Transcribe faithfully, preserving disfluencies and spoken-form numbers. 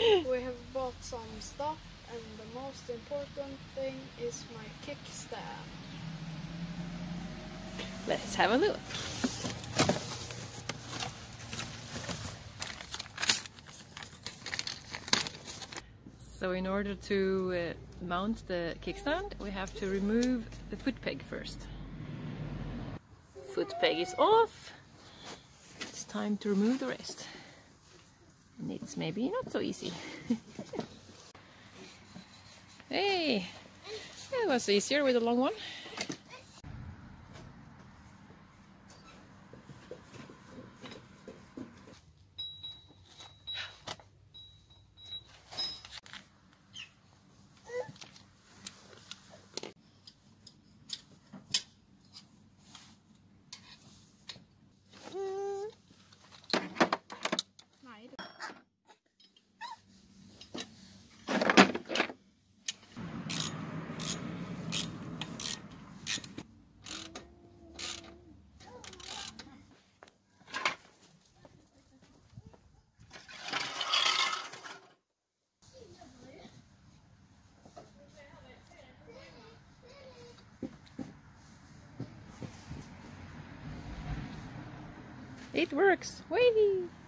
We have bought some stuff, and the most important thing is my kickstand. Let's have a look. So in order to uh, mount the kickstand, we have to remove the foot peg first. Foot peg is off. It's time to remove the rest. And it's maybe not so easy. Hey, it was easier with the long one. It works! Whee!